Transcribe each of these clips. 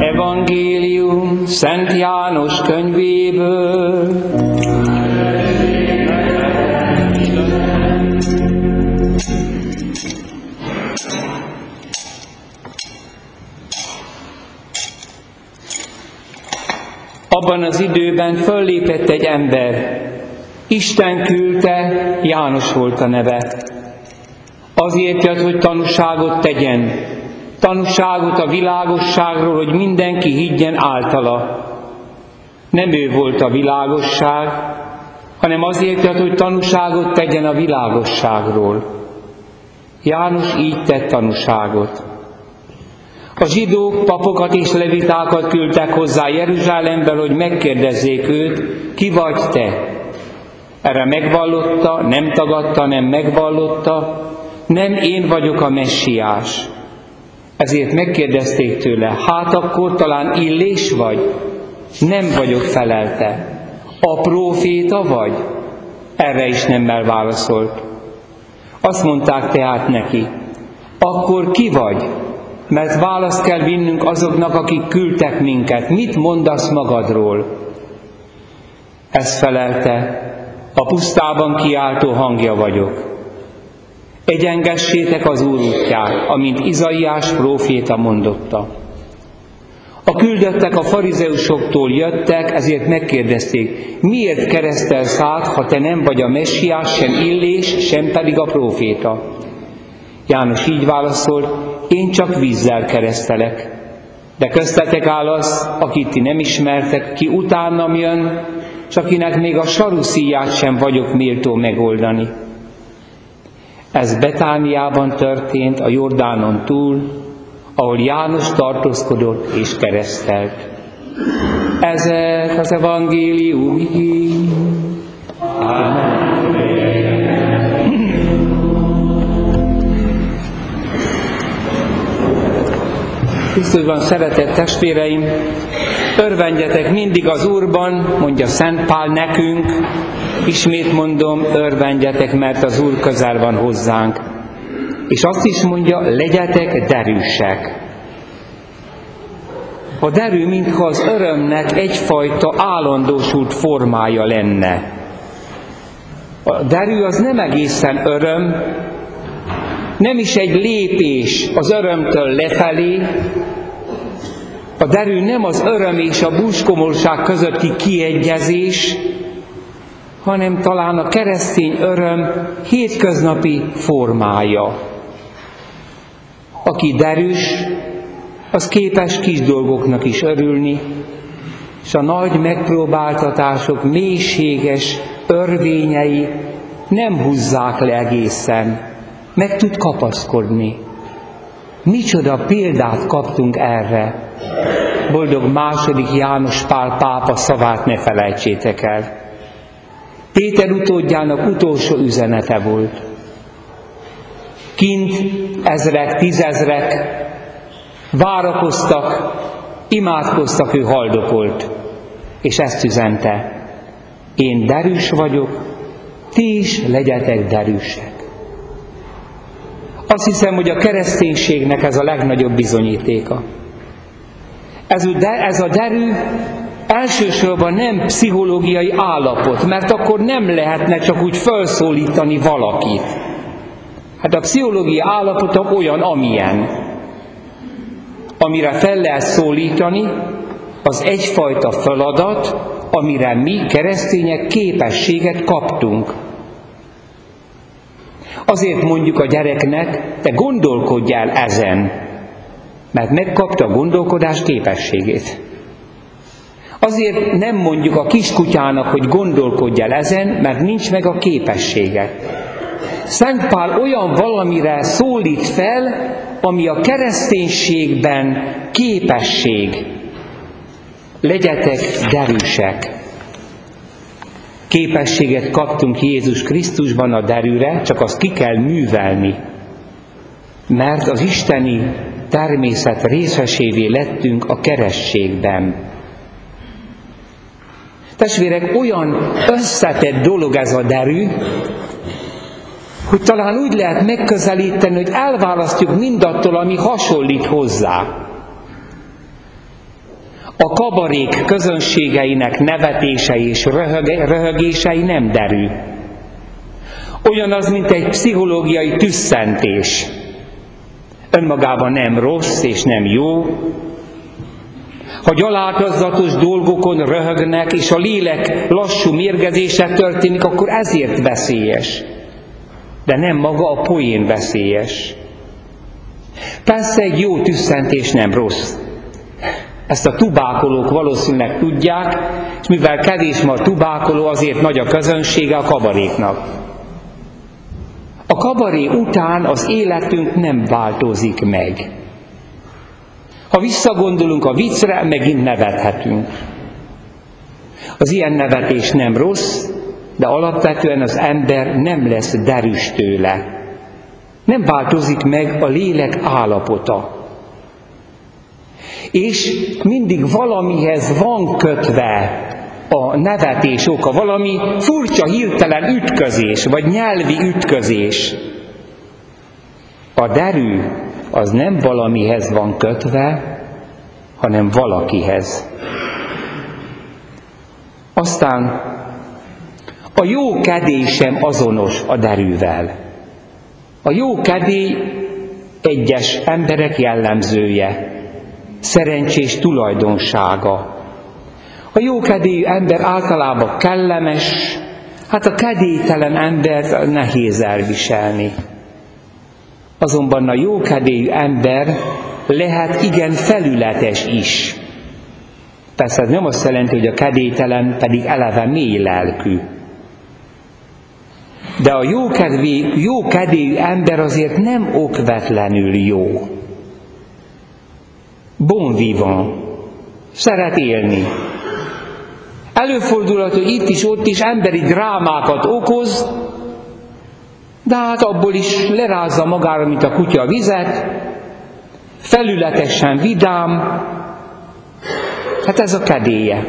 Evangélium Szent János könyvéből. Abban az időben föllépett egy ember. Isten küldte, János volt a neve. Azért jött, hogy tanúságot tegyen. Tanúságot a világosságról, hogy mindenki higgyen általa. Nem ő volt a világosság, hanem azért jött, hogy tanúságot tegyen a világosságról. János így tett tanúságot. A zsidók papokat és levitákat küldtek hozzá Jeruzsálembe, hogy megkérdezzék őt, ki vagy te? Erre megvallotta, nem tagadta, nem megvallotta, nem én vagyok a messiás. Ezért megkérdezték tőle, hát akkor talán Illés vagy? Nem vagyok, felelte. A próféta vagy? Erre is nemmel válaszolt. Azt mondták tehát neki, akkor ki vagy? Mert választ kell vinnünk azoknak, akik küldtek minket. Mit mondasz magadról? Ezt felelte, a pusztában kiáltó hangja vagyok. Egyengessétek az Úr útját, amint Izaiás próféta mondotta. A küldöttek a farizeusoktól jöttek, ezért megkérdezték, miért keresztelsz át, ha te nem vagy a messiás, sem Illés, sem pedig a próféta? János így válaszolt, én csak vízzel keresztelek. De köztetek áll az, akit ti nem ismertek, ki utánam jön, s akinek még a saruszíját sem vagyok méltó megoldani. Ez Betániában történt, a Jordánon túl, ahol János tartózkodott és keresztelt. Ezek az evangélium igény. Krisztusban szeretett testvéreim, örvendjetek mindig az Úrban, mondja Szent Pál nekünk, ismét mondom, örvendjetek, mert az Úr közel van hozzánk. És azt is mondja, legyetek derűsek. A derű, mintha az örömnek egyfajta állandósult formája lenne. A derű az nem egészen öröm, nem is egy lépés az örömtől lefelé. A derű nem az öröm és a búskomorság közötti kiegyezés, hanem talán a keresztény öröm hétköznapi formája. Aki derűs, az képes kis dolgoknak is örülni, és a nagy megpróbáltatások mélységes örvényei nem húzzák le egészen, meg tud kapaszkodni. Micsoda példát kaptunk erre. Boldog II. János Pál pápa szavát ne felejtsétek el. Péter utódjának utolsó üzenete volt. Kint ezrek, tízezrek várakoztak, imádkoztak, ő haldokolt. És ezt üzente. Én derűs vagyok, ti is legyetek derűsek. Azt hiszem, hogy a kereszténységnek ez a legnagyobb bizonyítéka. Ez a derű elsősorban nem pszichológiai állapot, mert akkor nem lehetne csak úgy felszólítani valakit. Hát a pszichológiai állapota olyan, amilyen. Amire fel lehet szólítani, az egyfajta feladat, amire mi keresztények képességet kaptunk. Azért mondjuk a gyereknek, te gondolkodj el ezen, mert megkapta a gondolkodás képességét. Azért nem mondjuk a kiskutyának, hogy gondolkodj el ezen, mert nincs meg a képessége. Szent Pál olyan valamire szólít fel, ami a kereszténységben képesség. Legyetek derűsek. Képességet kaptunk Jézus Krisztusban a derűre, csak azt ki kell művelni. Mert az isteni természet részesévé lettünk a kerességben. Testvérek, olyan összetett dolog ez a derű, hogy talán úgy lehet megközelíteni, hogy elválasztjuk mindattól, ami hasonlít hozzá. A kabarék közönségeinek nevetései és röhögései nem derű. Olyan az, mint egy pszichológiai tüsszentés. Önmagában nem rossz és nem jó. Ha gyalázatos dolgokon röhögnek, és a lélek lassú mérgezése történik, akkor ezért veszélyes. De nem maga a poén veszélyes. Persze egy jó tüsszentés nem rossz. Ezt a tubákolók valószínűleg tudják, és mivel kevés ma a tubákoló, azért nagy a közönsége a kabaréknak. A kabaré után az életünk nem változik meg. Ha visszagondolunk a viccre, megint nevethetünk. Az ilyen nevetés nem rossz, de alapvetően az ember nem lesz derűs tőle. Nem változik meg a lélek állapota. És mindig valamihez van kötve a nevetés oka, valami furcsa, hirtelen ütközés, vagy nyelvi ütközés. A derű az nem valamihez van kötve, hanem valakihez. Aztán a jó kedély sem azonos a derűvel. A jó kedély egyes emberek jellemzője, szerencsés tulajdonsága. A jókedélyű ember általában kellemes, hát a kedélytelen ember nehéz elviselni. Azonban a jókedélyű ember lehet igen felületes is. Persze ez nem azt jelenti, hogy a kedélytelen pedig eleve mély lelkű. De a jókedélyű ember azért nem okvetlenül jó. Bon vivant, szeret élni. Előfordulhat, hogy itt is, ott is emberi drámákat okoz, de hát abból is lerázza magára, mint a kutya a vizet, felületesen vidám, hát ez a kedélye.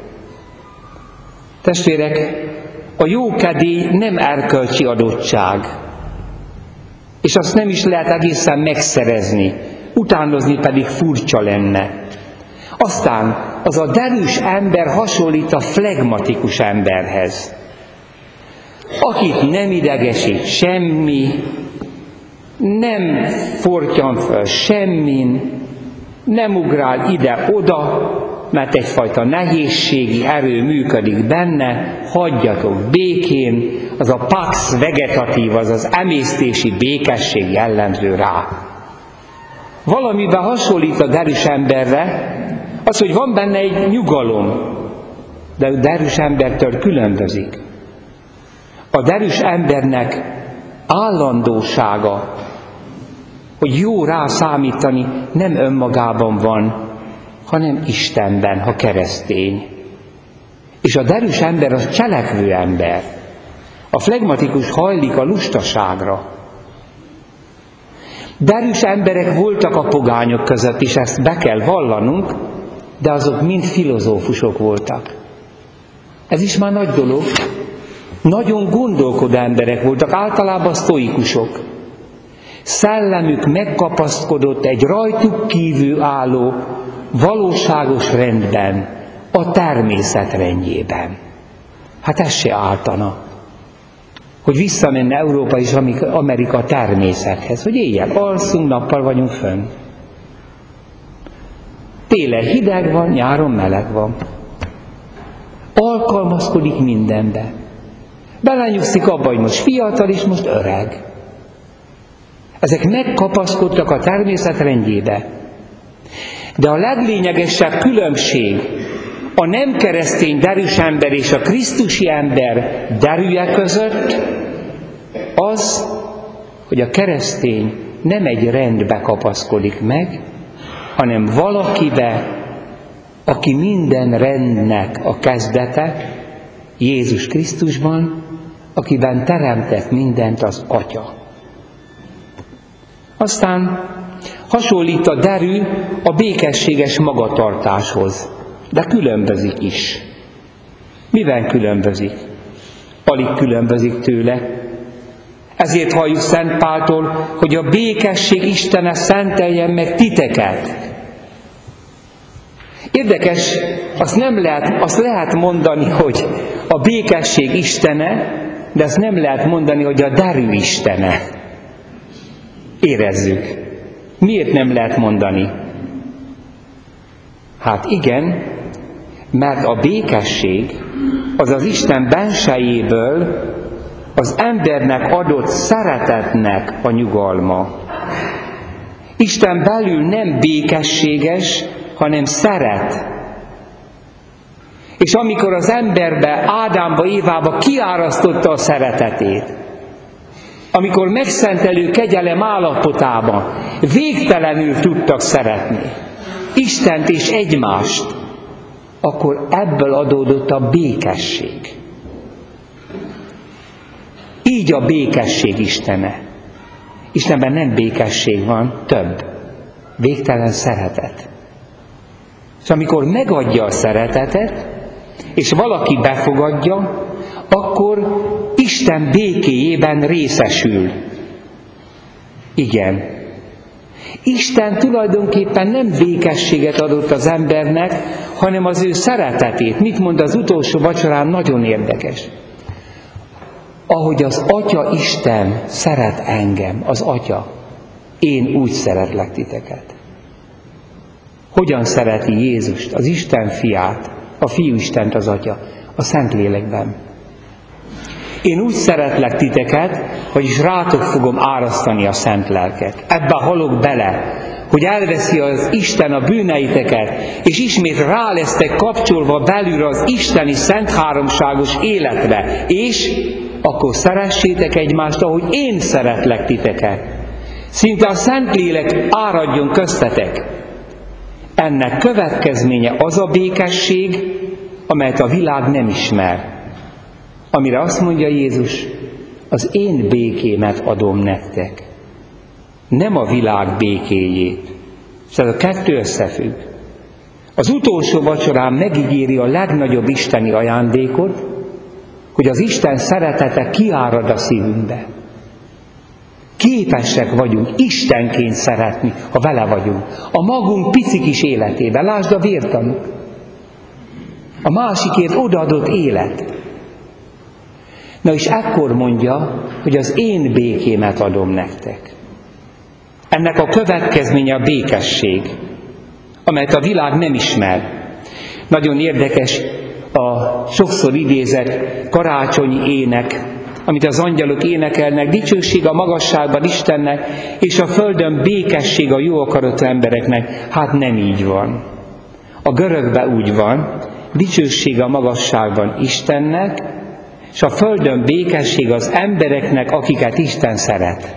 Testvérek, a jó kedély nem erkölcsi adottság, és azt nem is lehet egészen megszerezni, utánozni pedig furcsa lenne. Aztán az a derűs ember hasonlít a flegmatikus emberhez, akit nem idegesít semmi, nem fortyan föl semmin, nem ugrál ide-oda, mert egyfajta nehézségi erő működik benne, hagyjatok békén, az a pax vegetatív, az emésztési békesség jellemző rá. Valamiben hasonlít a derűs emberre, az, hogy van benne egy nyugalom, de a derűs embertől különbözik. A derűs embernek állandósága, hogy jó rá számítani, nem önmagában van, hanem Istenben, ha keresztény. És a derűs ember az cselekvő ember. A flegmatikus hajlik a lustaságra. Derűs emberek voltak a pogányok között is, ezt be kell vallanunk, de azok mind filozófusok voltak. Ez is már nagy dolog. Nagyon gondolkodó emberek voltak, általában sztoikusok. Szellemük megkapaszkodott egy rajtuk kívül álló, valóságos rendben, a természet rendjében. Hát ez se áltana, hogy visszamenne Európa és Amerika a természethez, hogy éjjel alszunk, nappal vagyunk fönn. Télen hideg van, nyáron meleg van. Alkalmazkodik mindenbe. Belenyugszik abba, hogy most fiatal és most öreg. Ezek megkapaszkodtak a természet rendjébe. De a leglényegesebb különbség a nem keresztény derűs ember és a krisztusi ember derűje között az, hogy a keresztény nem egy rendbe kapaszkodik meg, hanem valakibe, aki minden rendnek a kezdete, Jézus Krisztusban, akiben teremtett mindent az Atya. Aztán hasonlít a derű a békességes magatartáshoz, de különbözik is. Miben különbözik? Alig különbözik tőle. Ezért halljuk Szent Páltól, hogy a békesség Istene szenteljen meg titeket. Érdekes, azt lehet mondani, hogy a békesség istene, de azt nem lehet mondani, hogy a derű istene. Érezzük. Miért nem lehet mondani? Hát igen, mert a békesség az az Isten bensejéből az embernek adott szeretetnek a nyugalma. Isten belül nem békességes, hanem szeret. És amikor az emberbe, Ádámba, Évába kiárasztotta a szeretetét, amikor megszentelő kegyelem állapotában végtelenül tudtak szeretni Istent és egymást, akkor ebből adódott a békesség. Így a békesség istene. Istenben nem békesség van, több. Végtelen szeretet. És amikor megadja a szeretetet, és valaki befogadja, akkor Isten békéjében részesül. Igen. Isten tulajdonképpen nem békességet adott az embernek, hanem az ő szeretetét. Mit mond az utolsó vacsorán? Nagyon érdekes. Ahogy az Atya Isten szeret engem, az Atya, én úgy szeretlek titeket. Hogyan szereti Jézust, az Isten fiát, a Fiú Istent, az Atya, a Szentlélekben? Én úgy szeretlek titeket, vagyis rátok fogom árasztani a szent lelket. Ebbe halok bele, hogy elveszi az Isten a bűneiteket, és ismét rá lesztek kapcsolva belülre az isteni szent háromságos életre, és akkor szeressétek egymást, ahogy én szeretlek titeket. Szinte a Szentlélek áradjon köztetek. Ennek következménye az a békesség, amelyet a világ nem ismer. Amire azt mondja Jézus, az én békémet adom nektek, nem a világ békéjét. És ez a kettő összefügg. Az utolsó vacsorán megígéri a legnagyobb isteni ajándékot, hogy az Isten szeretete kiárad a szívünkbe. Képesek vagyunk Istenként szeretni, ha vele vagyunk. A magunk pici kis életében, lásd a vértanúk. A másikért odaadott élet. Na és ekkor mondja, hogy az én békémet adom nektek. Ennek a következménye a békesség, amelyet a világ nem ismer. Nagyon érdekes a sokszor idézett karácsonyi ének, amit az angyalok énekelnek, dicsőség a magasságban Istennek, és a földön békesség a jó akaratú embereknek. Hát nem így van. A görögben úgy van, dicsőség a magasságban Istennek, és a földön békesség az embereknek, akiket Isten szeret.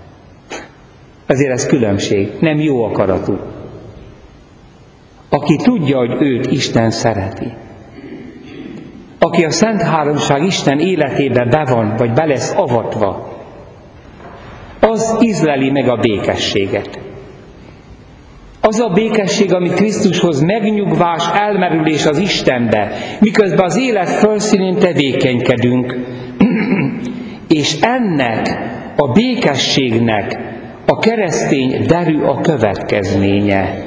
Azért ez különbség, nem jó akaratú. Aki tudja, hogy őt Isten szereti. Aki a Szent Háromság Isten életébe be van, vagy be lesz avatva, az ízleli meg a békességet. Az a békesség, amit Krisztushoz megnyugvás, elmerülés az Istenbe, miközben az élet felszínén tevékenykedünk, és ennek a békességnek a keresztény derű a következménye.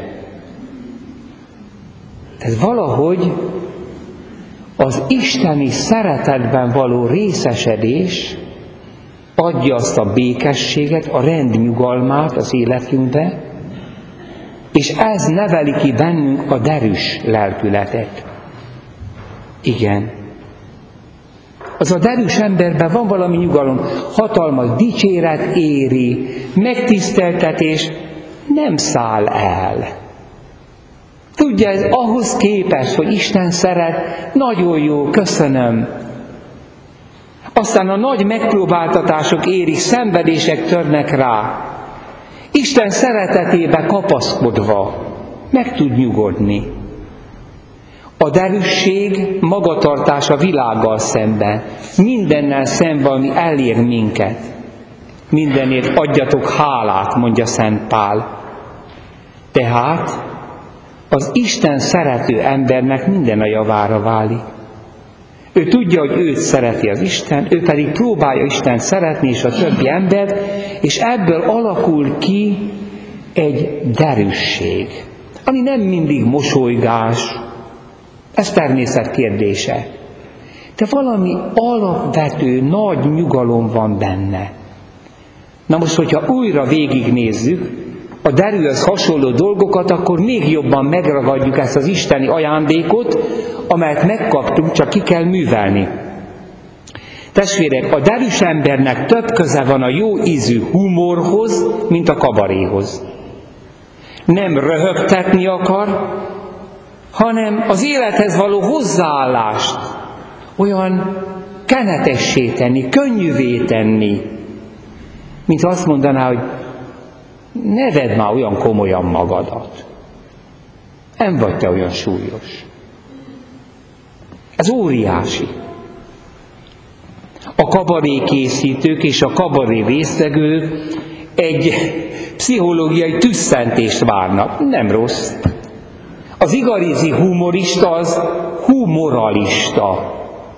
Tehát valahogy az isteni szeretetben való részesedés adja azt a békességet, a rendnyugalmát az életünkbe, és ez neveli ki bennünk a derűs lelkületet. Igen. Az a derűs emberben van valami nyugalom, hatalmas dicséret éri, megtiszteltetés nem száll el. Tudja, ez ahhoz képest, hogy Isten szeret, nagyon jó, köszönöm. Aztán a nagy megpróbáltatások érik, szenvedések törnek rá. Isten szeretetébe kapaszkodva meg tud nyugodni. A derűsség magatartás a világgal szemben, mindennel szemben, ami elér minket. Mindenért adjatok hálát, mondja Szent Pál. Tehát az Isten szerető embernek minden a javára válik. Ő tudja, hogy őt szereti az Isten, ő pedig próbálja Isten szeretni és a többi embert, és ebből alakul ki egy derűsség. ami nem mindig mosolygás, ez természet kérdése. De valami alapvető, nagy nyugalom van benne. Na most, hogyha újra végignézzük a derűhöz hasonló dolgokat, akkor még jobban megragadjuk ezt az isteni ajándékot, amelyet megkaptunk, csak ki kell művelni. Testvérek, a derűs embernek több köze van a jó ízű humorhoz, mint a kabaréhoz. Nem röhögtetni akar, hanem az élethez való hozzáállást olyan kenetessé tenni, könnyűvé tenni, mint azt mondaná, hogy ne vedd már olyan komolyan magadat. Nem vagy te olyan súlyos. Ez óriási. A kabarékészítők és a kabaré résztvevők egy pszichológiai tüsszentést várnak. Nem rossz. Az igazi humorista az humoralista.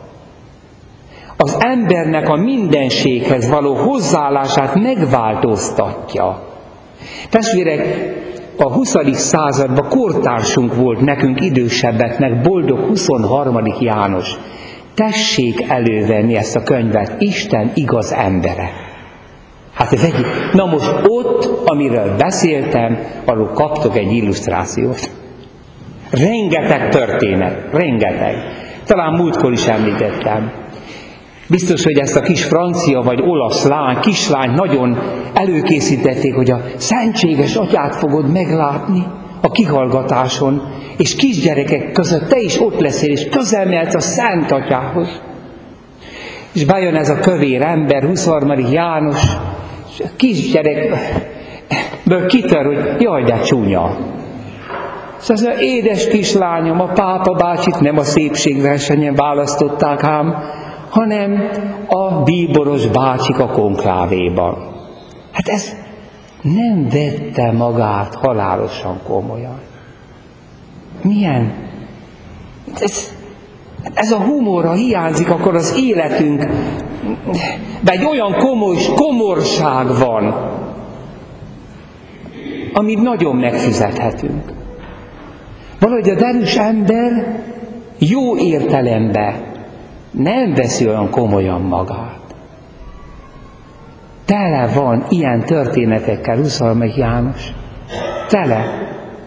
Az embernek a mindenséghez való hozzáállását megváltoztatja. Testvérek, a 20. században kortársunk volt nekünk idősebbeknek, boldog 23. János. Tessék elővenni ezt a könyvet, Isten igaz embere. Hát ez egy... Na most ott, amiről beszéltem, arról kaptok egy illusztrációt. Rengeteg történet, rengeteg. Talán múltkor is említettem. Biztos, hogy ezt a kis francia vagy olasz kislány nagyon előkészítették, hogy a szentséges atyát fogod meglátni a kihallgatáson, és kisgyerekek között te is ott leszel, és közel mehetsz a szent atyához. És bejön ez a kövér ember, 23. János, és a kisgyerekből kitör, hogy jaj, de csúnya. Szóval az édes kislányom, a pápa bácsit nem a szépségversenyen választották ám, hanem a bíboros bácsik a konklávéban. Hát ez nem vette magát halálosan komolyan. Milyen? Ez a humor, ha hiányzik, akkor az életünkben egy olyan komorság van, amit nagyon megfizethetünk. Valahogy a derűs ember jó értelemben nem veszi olyan komolyan magát. Tele van ilyen történetekkel 23. János. Tele.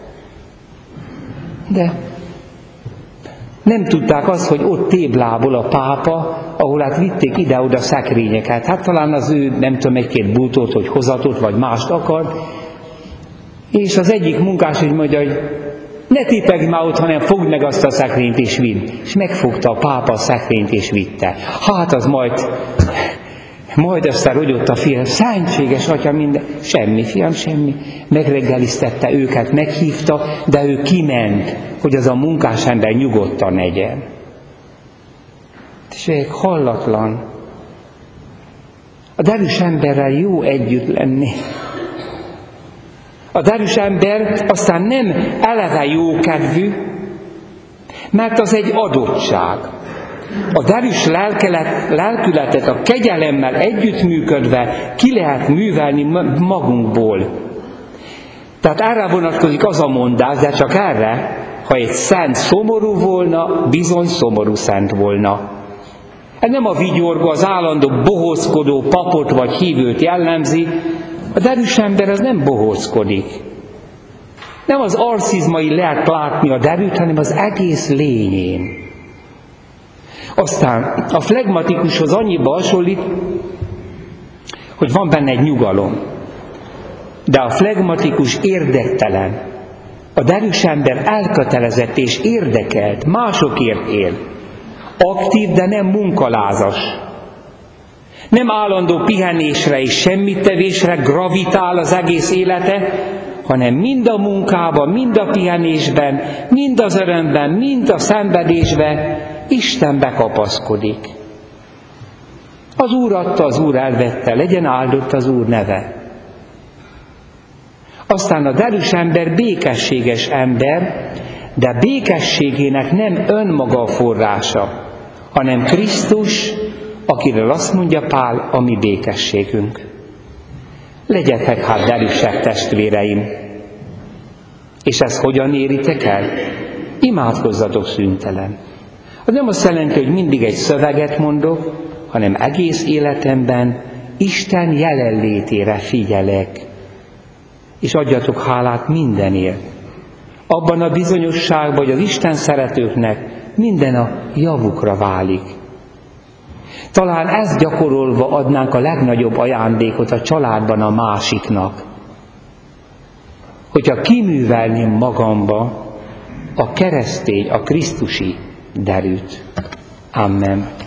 De nem tudták azt, hogy ott téblából a pápa, ahol hát vitték ide-oda szekrényeket. Hát talán az ő, nem tudom, egy-két bútót, hogy hozatot, vagy mást akart. És az egyik munkás úgy mondja, hogy ne tipegj már ott, hanem fogd meg azt a szekrényt és vidd. És megfogta a pápa a szekrényt és vitte. Hát az majd aztán rogyott a fiam, szentséges atya, minden. Semmi, fiam, semmi. Megreggeliztette őket, meghívta, de ő kiment, hogy az a munkás ember nyugodtan legyen. És hallatlan. A derűs emberrel jó együtt lenni. A derűs ember aztán nem eleve jókedvű, mert az egy adottság. A derűs lelkületet a kegyelemmel együttműködve ki lehet művelni magunkból. Tehát erre vonatkozik az a mondás, de csak erre, ha egy szent szomorú volna, bizony szomorú szent volna. Ez nem a vigyorgó, az állandó bohóckodó papot vagy hívőt jellemzi. A derűs ember az nem bohóckodik. Nem az arcizmai lehet látni a derűt, hanem az egész lényén. Aztán a flegmatikushoz annyiba hasonlít, hogy van benne egy nyugalom. De a flegmatikus érdektelen. A derűs ember elkötelezett és érdekelt, másokért él. Aktív, de nem munkalázas. Nem állandó pihenésre és semmittevésre gravitál az egész élete, hanem mind a munkában, mind a pihenésben, mind az örömben, mind a szenvedésben Istenbe kapaszkodik. Az Úr adta, az Úr elvette, legyen áldott az Úr neve. Aztán a derűs ember békességes ember, de békességének nem önmaga a forrása, hanem Krisztus, akiről azt mondja Pál, a mi békességünk. Legyetek hát derűsek, testvéreim! És ezt hogyan éritek el? Imádkozzatok szüntelen. Az nem azt jelenti, hogy mindig egy szöveget mondok, hanem egész életemben Isten jelenlétére figyelek. És adjatok hálát mindenért. Abban a bizonyosságban, hogy az Isten szeretőknek minden a javukra válik. Talán ezt gyakorolva adnánk a legnagyobb ajándékot a családban a másiknak. Hogyha kiművelném magamba a keresztény, a krisztusi derűt. Amen.